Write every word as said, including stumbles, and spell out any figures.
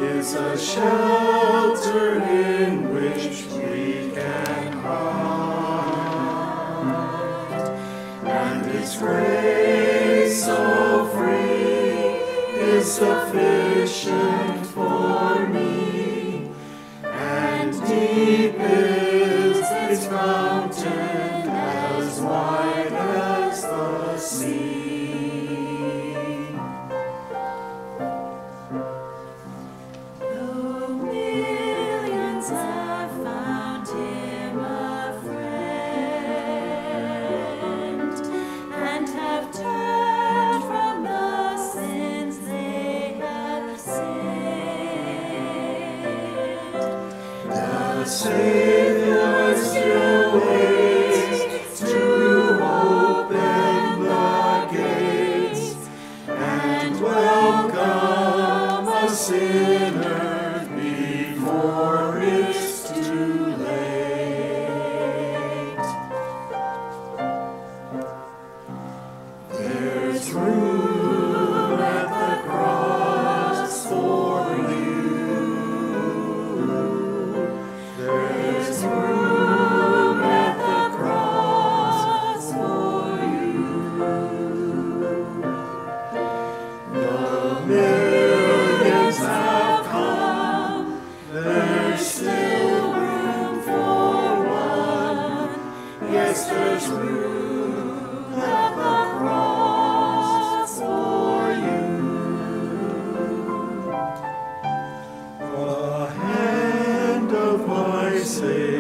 is a shelter in which we can hide, and its grace so free is sufficient for me, and deep is its fountain, as wide as the sea. The Savior still waits to open the gates and welcome a sinner before it's too late. There's room at the cross for you. There's room at the cross for you. The millions have come, there's still room for one. Yes, there's room at the cross for you. The hand of my Savior